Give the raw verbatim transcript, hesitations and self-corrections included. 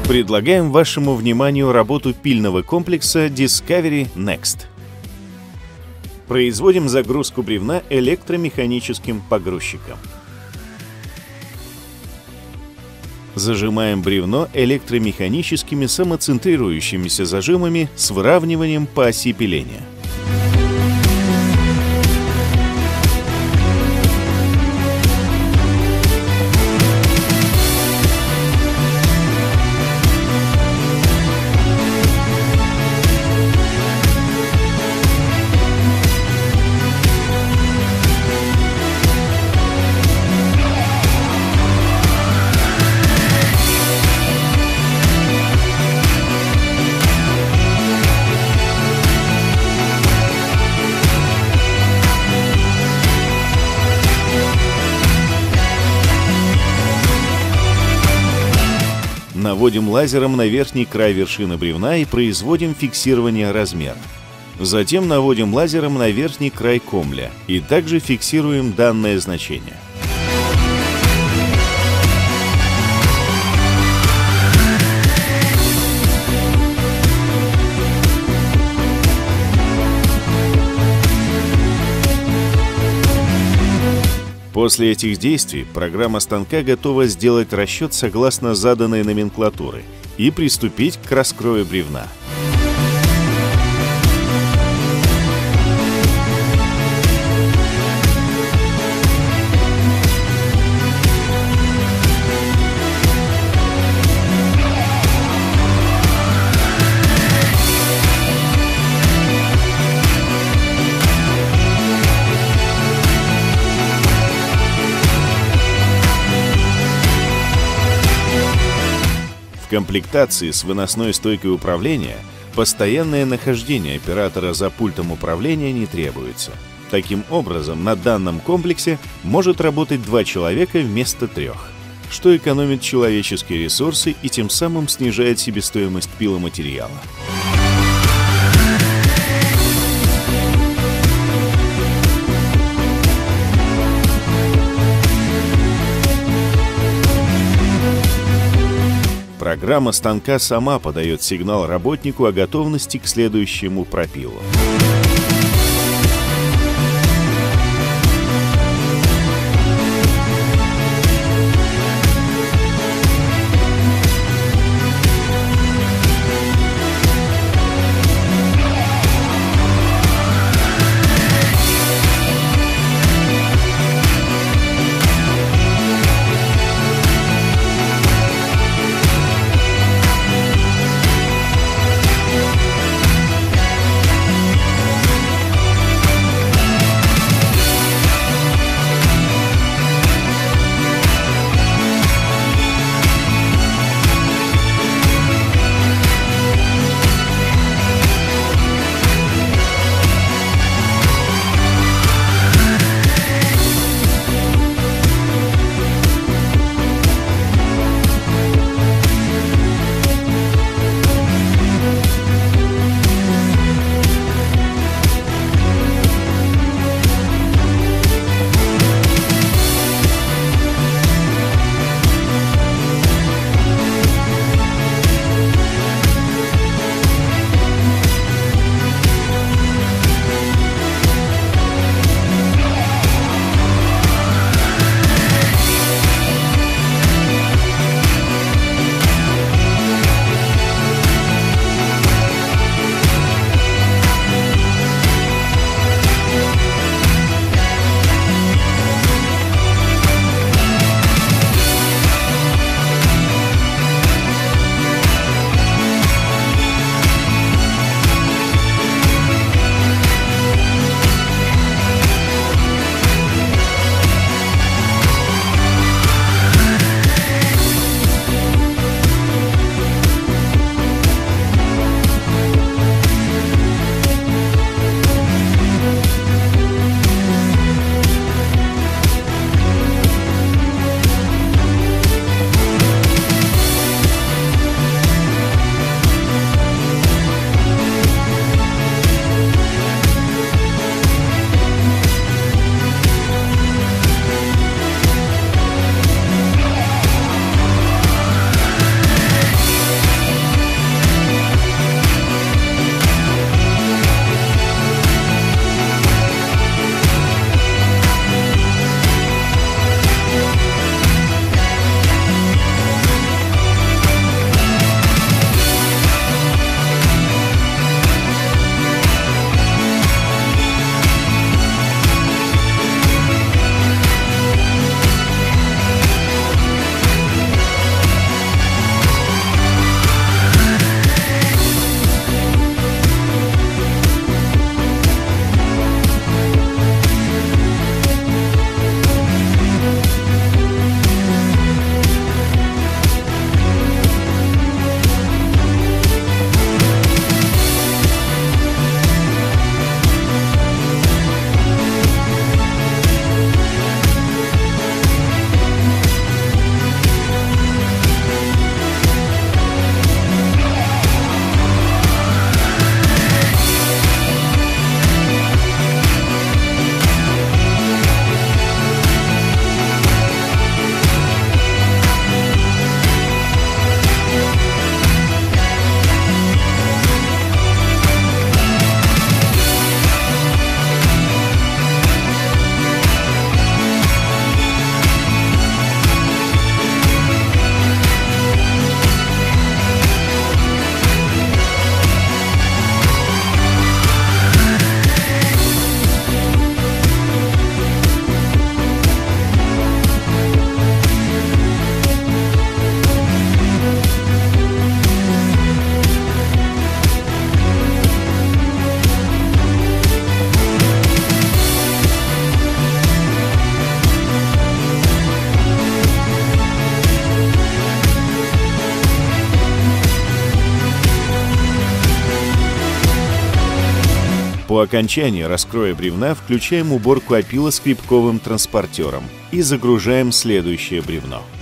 Предлагаем вашему вниманию работу пильного комплекса Discovery Next. Производим загрузку бревна электромеханическим погрузчиком. Зажимаем бревно электромеханическими самоцентрирующимися зажимами с выравниванием по оси пиления. Наводим лазером на верхний край вершины бревна и производим фиксирование размера. Затем наводим лазером на верхний край комля и также фиксируем данное значение. После этих действий программа станка готова сделать расчет согласно заданной номенклатуры и приступить к раскрою бревна. В комплектации с выносной стойкой управления постоянное нахождение оператора за пультом управления не требуется. Таким образом, на данном комплексе может работать два человека вместо трех, что экономит человеческие ресурсы и тем самым снижает себестоимость пиломатериала. Программа станка сама подает сигнал работнику о готовности к следующему пропилу. По окончании раскроя бревна включаем уборку опила скребковым транспортером и загружаем следующее бревно.